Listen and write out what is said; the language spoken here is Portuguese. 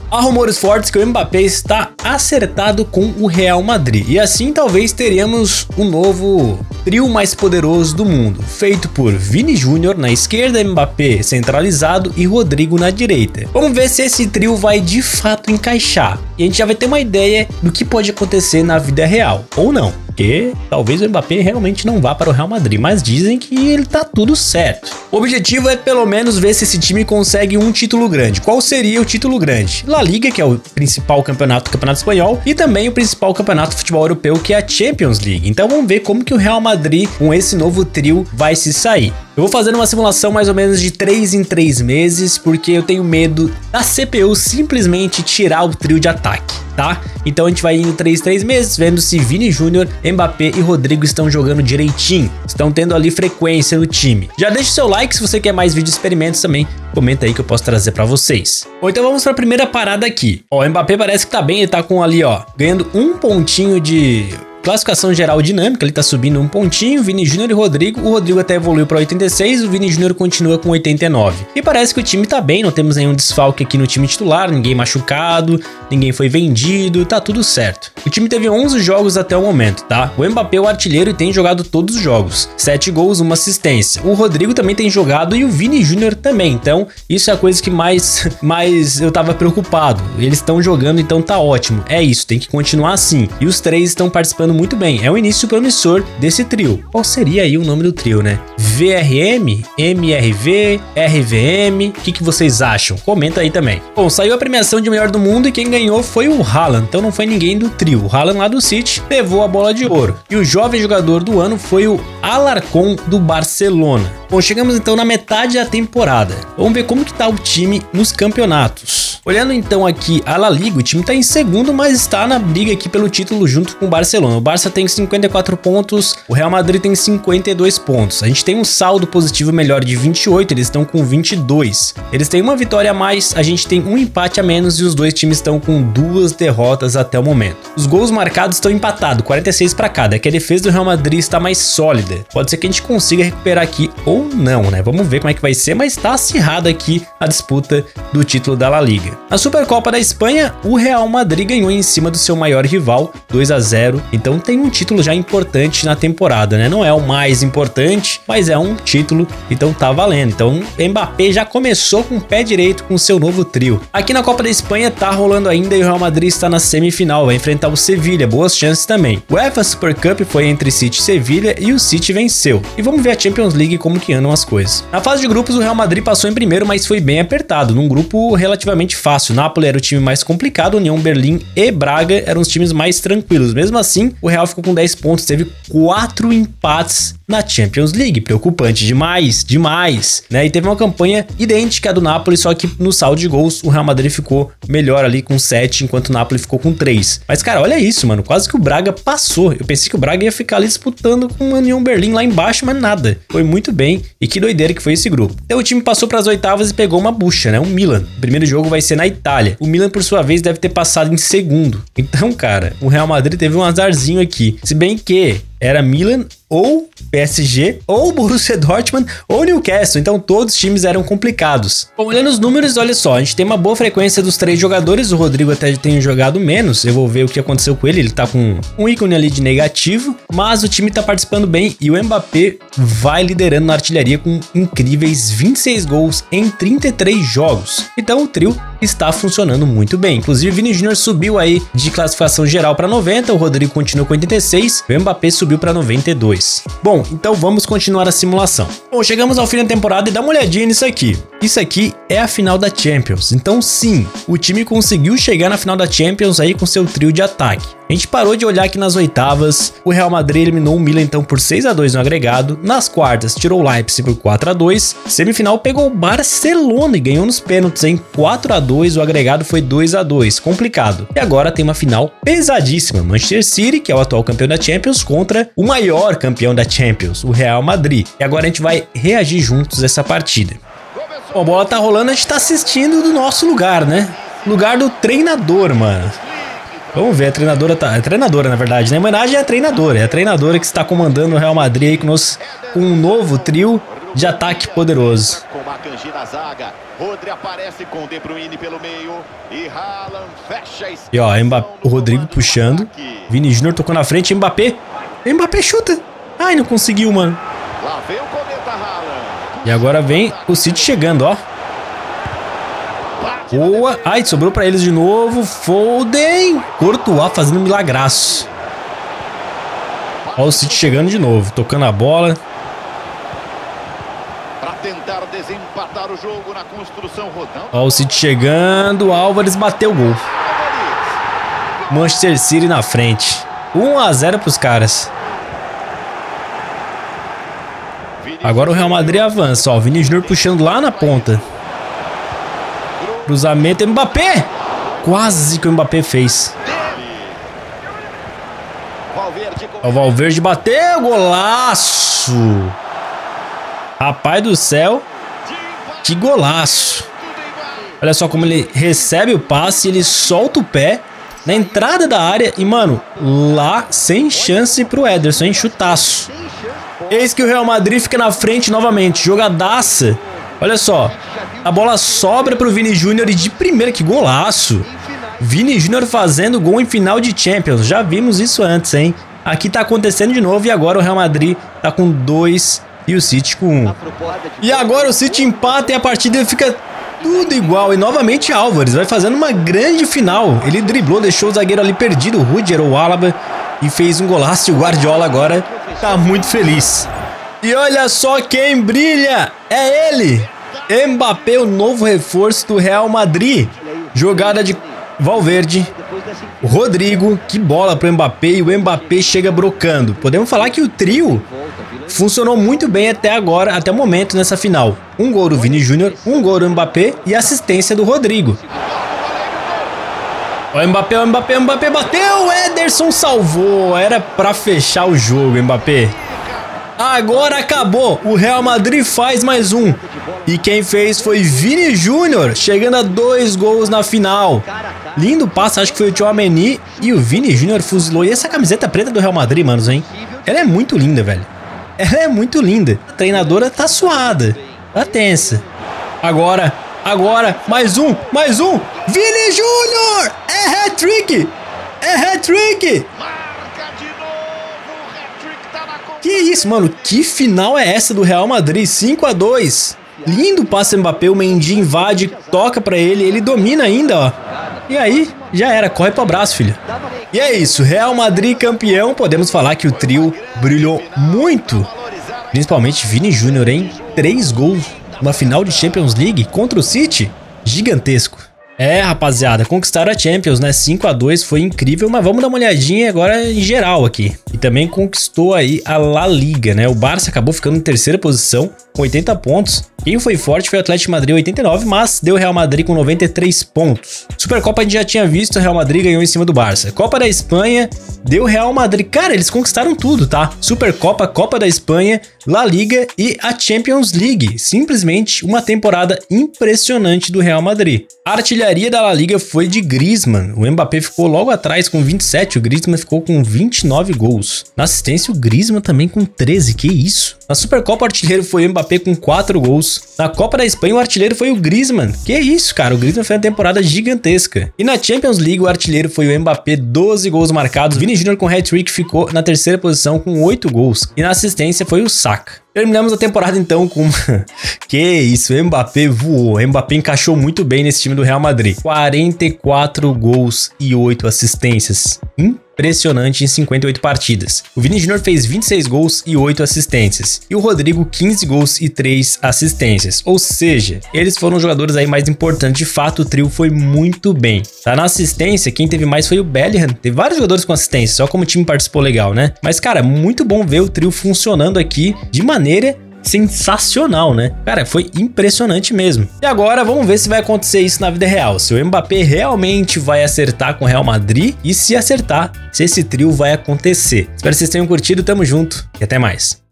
Há rumores fortes que o Mbappé está acertado com o Real Madrid e assim talvez teremos um novo trio mais poderoso do mundo, feito por Vini Júnior na esquerda, Mbappé centralizado e Rodrigo na direita. Vamos ver se esse trio vai de fato encaixar e a gente já vai ter uma ideia do que pode acontecer na vida real, ou não. Porque talvez o Mbappé realmente não vá para o Real Madrid, mas dizem que ele tá tudo certo. O objetivo é pelo menos ver se esse time consegue um título grande. Qual seria o título grande? La Liga, que é o principal campeonato espanhol, e também o principal campeonato de futebol europeu, que é a Champions League. Então vamos ver como que o Real Madrid, com esse novo trio, vai se sair. Eu vou fazer uma simulação mais ou menos de 3 em 3 meses, porque eu tenho medo da CPU simplesmente tirar o trio de ataque, tá? Então a gente vai indo 3 em 3 meses, vendo se Vini Júnior, Mbappé e Rodrigo estão jogando direitinho, estão tendo ali frequência no time. Já deixa o seu like se você quer mais vídeos experimentos também, comenta aí que eu posso trazer pra vocês. Bom, então vamos pra primeira parada aqui. Ó, o Mbappé parece que tá bem, ele tá com ali, ó, ganhando um pontinho de classificação geral dinâmica, ele tá subindo um pontinho. Vini Júnior e Rodrigo, o Rodrigo até evoluiu para 86, o Vini Júnior continua com 89. E parece que o time tá bem, não temos nenhum desfalque aqui no time titular, ninguém machucado, ninguém foi vendido, tá tudo certo. O time teve 11 jogos até o momento, tá? O Mbappé é o artilheiro e tem jogado todos os jogos, 7 gols, 1 assistência. O Rodrigo também tem jogado e o Vini Júnior também, então isso é a coisa que mais eu tava preocupado. Eles estão jogando, então tá ótimo, é isso, tem que continuar assim. E os três estão participando muito bem, é o início promissor desse trio. Qual seria aí o nome do trio, né? VRM, MRV, RVM, o que vocês acham? Comenta aí também. Bom, saiu a premiação de melhor do mundo e quem ganhou foi o Haaland, então não foi ninguém do trio. O Haaland lá do City levou a bola de ouro. E o jovem jogador do ano foi o Alarcón do Barcelona. Bom, chegamos então na metade da temporada. Vamos ver como que tá o time nos campeonatos. Olhando então aqui a La Liga, o time tá em segundo, mas está na briga aqui pelo título junto com o Barcelona. O Barça tem 54 pontos, o Real Madrid tem 52 pontos. A gente tem um saldo positivo melhor de 28, eles estão com 22. Eles têm uma vitória a mais, a gente tem um empate a menos e os dois times estão com 2 derrotas até o momento. Os gols marcados estão empatados, 46 para cada, é que a defesa do Real Madrid está mais sólida. Pode ser que a gente consiga recuperar aqui ou não, né? Vamos ver como é que vai ser, mas tá acirrada aqui a disputa do título da La Liga. Na Supercopa da Espanha, o Real Madrid ganhou em cima do seu maior rival, 2-0, então tem um título já importante na temporada, né? Não é o mais importante, mas é um título, então tá valendo. Então Mbappé já começou com o pé direito com seu novo trio. Aqui na Copa da Espanha tá rolando ainda e o Real Madrid está na semifinal, vai enfrentar o Sevilha, boas chances também. O UEFA Super Cup foi entre City e Sevilha e o City venceu. E vamos ver a Champions League como que andam as coisas. Na fase de grupos o Real Madrid passou em primeiro, mas foi bem apertado, num grupo relativamente fácil. Napoli era o time mais complicado, União Berlim e Braga eram os times mais tranquilos. Mesmo assim, o Real ficou com 10 pontos, teve 4 empates na Champions League, preocupante demais, né? E teve uma campanha idêntica à do Napoli, só que no saldo de gols o Real Madrid ficou melhor ali com 7, enquanto o Napoli ficou com 3. Mas cara, olha isso, mano, quase que o Braga passou. Eu pensei que o Braga ia ficar ali disputando com o União Berlim lá embaixo, mas nada. Foi muito bem e que doideira que foi esse grupo. Então o time passou para as oitavas e pegou uma bucha, né? O Milan. O primeiro jogo vai ser na Itália. O Milan, por sua vez, deve ter passado em segundo. Então, cara, o Real Madrid teve um azarzinho aqui. Se bem que era Milan ou PSG, ou Borussia Dortmund, ou Newcastle, então todos os times eram complicados. Bom, olhando os números, olha só, a gente tem uma boa frequência dos 3 jogadores, o Rodrigo até tem jogado menos, eu vou ver o que aconteceu com ele tá com um ícone ali de negativo, mas o time tá participando bem e o Mbappé vai liderando na artilharia com incríveis 26 gols em 33 jogos. Então o trio está funcionando muito bem, inclusive o Vini Júnior subiu aí de classificação geral para 90, o Rodrigo continua com 86, o Mbappé subiu para 92. Bom, então vamos continuar a simulação. Bom, chegamos ao fim da temporada e dá uma olhadinha nisso aqui. Isso aqui é a final da Champions. Então sim, o time conseguiu chegar na final da Champions aí com seu trio de ataque. A gente parou de olhar aqui nas oitavas, o Real Madrid eliminou o Milan então por 6-2 no agregado, nas quartas tirou o Leipzig por 4-2, semifinal pegou o Barcelona e ganhou nos pênaltis em 4-2, o agregado foi 2-2, complicado. E agora tem uma final pesadíssima, Manchester City, que é o atual campeão da Champions, contra o maior campeão da Champions, o Real Madrid. E agora a gente vai reagir juntos a essa partida. Bom, a bola tá rolando, a gente tá assistindo do nosso lugar, né? Lugar do treinador, mano. Vamos ver, a treinadora tá... É treinadora, na verdade, né? Em homenagem é a treinadora que está comandando o Real Madrid aí com um novo trio de ataque poderoso. Com Macangi na zaga. Rodri aparece com De Bruyne pelo meio e Haaland fecha a esquerda. E ó, o Rodrigo puxando. Vini Júnior tocou na frente, Mbappé. Mbappé chuta. Ai, não conseguiu, mano. Lá vem o cometa Haaland. E agora vem o City chegando, ó. Boa. Ai, sobrou pra eles de novo. Foden. Courtois fazendo um milagraço. Ó o City chegando de novo, tocando a bola. Para tentar desempatar o jogo na construção rodão. Ó o City chegando, Álvares bateu o gol. Manchester City na frente. 1 a 0 pros caras. Agora o Real Madrid avança, ó. Vini Júnior puxando lá na ponta. Cruzamento, Mbappé. Quase que o Mbappé fez. O Valverde bateu, golaço. Rapaz do céu, que golaço. Olha só como ele recebe o passe, ele solta o pé na entrada da área e, mano, lá sem chance pro Ederson, hein? Chutaço. Eis que o Real Madrid fica na frente novamente, jogadaça. Olha só, a bola sobra pro Vini Júnior e de primeira, que golaço. Vini Júnior fazendo gol em final de Champions, já vimos isso antes, hein? Aqui tá acontecendo de novo e agora o Real Madrid tá com 2 e o City com 1. E agora o City empata e a partida fica tudo igual. E novamente Álvares vai fazendo uma grande final. Ele driblou, deixou o zagueiro ali perdido, o Rudiger ou o Alaba, e fez um golaço. E o Guardiola agora tá muito feliz. E olha só quem brilha, é ele, Mbappé, o novo reforço do Real Madrid. Jogada de Valverde, o Rodrigo, que bola para o Mbappé e o Mbappé chega brocando. Podemos falar que o trio funcionou muito bem até agora, até o momento nessa final. Um gol do Vini Júnior, um gol do Mbappé e assistência do Rodrigo. O Mbappé bateu, o Ederson salvou, era para fechar o jogo, Mbappé. Agora acabou, o Real Madrid faz mais um. E quem fez foi Vini Júnior, chegando a 2 gols na final. Lindo passe, acho que foi o Tchouaméni e o Vini Júnior fuzilou. E essa camiseta preta do Real Madrid, manos, hein? Ela é muito linda, velho. Ela é muito linda. A treinadora tá suada, tá tensa. Agora, mais um. Vini Júnior! É hat-trick! Que isso, mano? Que final é essa do Real Madrid? 5 a 2. Lindo passe do Mbappé, o Mendy invade, toca pra ele, ele domina ainda, ó. E aí, já era, corre pro abraço, filho. E é isso, Real Madrid campeão. Podemos falar que o trio brilhou muito. Principalmente Vini Júnior, hein? 3 gols numa final de Champions League contra o City. Gigantesco. É, rapaziada, conquistaram a Champions, né? 5 a 2 foi incrível, mas vamos dar uma olhadinha agora em geral aqui. E também conquistou aí a La Liga, né? O Barça acabou ficando em terceira posição com 80 pontos. Quem foi forte foi o Atlético de Madrid, 89, mas deu o Real Madrid com 93 pontos. Supercopa a gente já tinha visto, o Real Madrid ganhou em cima do Barça. Copa da Espanha, deu o Real Madrid. Cara, eles conquistaram tudo, tá? Supercopa, Copa da Espanha, La Liga e a Champions League. Simplesmente uma temporada impressionante do Real Madrid. A artilharia da La Liga foi de Griezmann. O Mbappé ficou logo atrás com 27, o Griezmann ficou com 29 gols. Na assistência, o Griezmann também com 13, que isso? Na Supercopa, o artilheiro foi o Mbappé com 4 gols. Na Copa da Espanha, o artilheiro foi o Griezmann. Que isso, cara? O Griezmann foi uma temporada gigantesca. E na Champions League, o artilheiro foi o Mbappé, 12 gols marcados. Vini Júnior com hat-trick ficou na terceira posição com 8 gols. E na assistência foi o Saka. Terminamos a temporada então com... Que isso, o Mbappé voou. O Mbappé encaixou muito bem nesse time do Real Madrid. 44 gols e 8 assistências. Impressionante em 58 partidas. O Vini Júnior fez 26 gols e 8 assistências. E o Rodrigo 15 gols e 3 assistências. Ou seja, eles foram os jogadores aí mais importantes. De fato, o trio foi muito bem. Tá na assistência, quem teve mais foi o Bellingham. Teve vários jogadores com assistência, só como o time participou legal, né? Mas, cara, muito bom ver o trio funcionando aqui de maneira sensacional, né? Cara, foi impressionante mesmo. E agora vamos ver se vai acontecer isso na vida real. Se o Mbappé realmente vai acertar com o Real Madrid e se acertar, se esse trio vai acontecer. Espero que vocês tenham curtido, tamo junto e até mais.